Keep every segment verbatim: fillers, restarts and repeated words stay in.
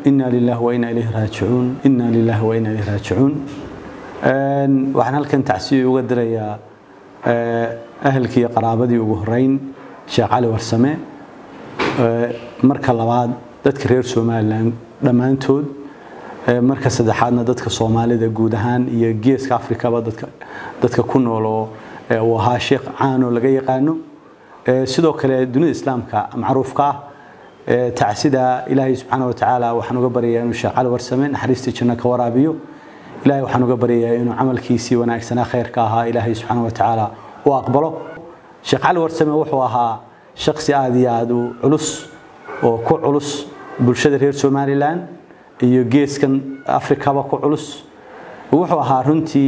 إنا لله وإنا إليه راجعون إنا لله وإنا إليه راجعون waxaan halkan tacsiyo uga dirayaa ahalkii qaraabadii ugu horeyn Sheekh Cali Warsame marka labaad dadka reer Soomaaliland dhamaantood marka saddexaadna dadka Soomaalida guud ahaan iyo geeska Afrika dadka dadka ku nool oo waa sheekh caan oo laga yaqaano sidoo kale dunida islaamka macruufka ah tacsida Ilaahay subhanahu wa ta'ala waxaan uga bariyaa inuu Sheekh Cali Warsame naxariista janno ka waraabiyo إلهي وحنا قبرية إنه عمل كيسي وناكسنا خير كاها إلهي سبحانه وتعالى وأقبله شيخ علي ورسمه وحوها شخص عادي عادو علوس وكو علوس بالشدة هير سوماليلان يجيس كان أفريقيا وكو علوس وحوها رنتي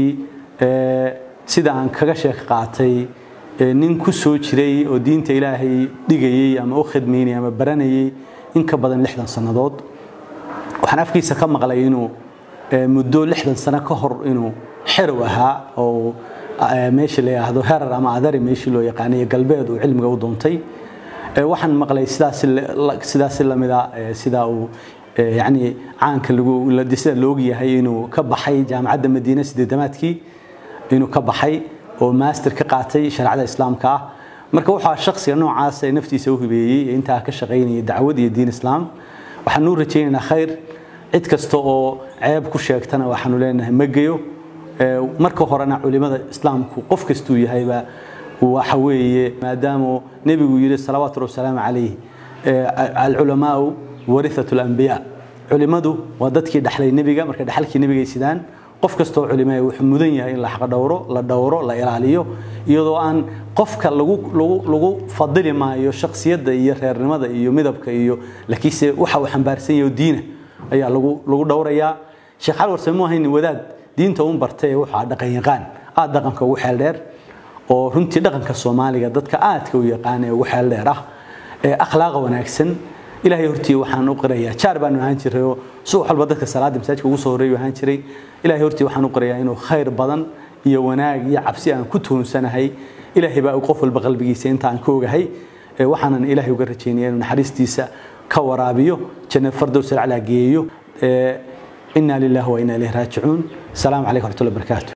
سيدا عن كذا شيخ قاطي ننكو سوتشري ودين إلهي دقيقي أما أخذ ميني أما براني إنك بدن لحدا سنضاد وحنا في كيسة كم غلاينو مدة لحدا سنة كهر إنه حروها أو ماشي اللي هذا هرر أما عذري ماشي له يقاني قلبه وعلم جودونتي وحن مقلي سداس سداس اللي مذا سدا يعني عن كل ولا ديس اللوجية هي إنه كبحي جامعة المدينة سد دماتكي إنه كبحي وماستر كقاطي شرع الإسلام كا مركوحة الشخص إنه عاصي نفتي سوي بيه أنت كشغيني دعوة الدين الإسلام وحنور رجينا خير cid kasta oo ceeb ku sheegtana waxaanu leenahay magayo marka horena culimada islaamku qof kastuu yahayba waxa weeye maadaama nabigu yiri salawaatu rasuulaam alayhi al ulamaa warithatul anbiya culimadu waa dadkii dhaxlay nabiga marka dhaxalkii nabiga ay sidaan qof kasta oo culimada wuxuu mudan yahay in la xaq dhowro la dhowro la ilaaliyo iyadoo aan qofka lagu lagu lagu fadili maayo shakhsiyadda iyo reernimada iyo midabka iyo laakiinse waxa uu xambaarsan yahay diina ayaa lagu lagu dhowrayaa Sheekh Cali Warsame ma ahayn wadaad diinta uu bartay waxa dhaqan yaqaan aad dhaqanka ugu xeel dheer oo runtii dhaqanka Soomaaliga dadka aadka u yaqaan ee ugu xeel dheer ah ee akhlaaq wanaagsan Ilaahay hortii waxaan u qirayaa jaar baan ahaan jiray oo suuq walba dadka salaada masaajidka ugu soo horeeyay ahaan jiray Ilaahay hortii waxaan u qirayaa inuu khayr badan iyo wanaag iyo cabsi aan ku toonsanahay Ilaahay baa qof walba qalbigiisa inta aan ka ogahay waxaan Ilaahay uga rajaynayaa inuu naxariistiisa كورابيو جنة فردوس على جيو إنا لله وإنا إليه راجعون السلام عليكم ورحمة الله وبركاته.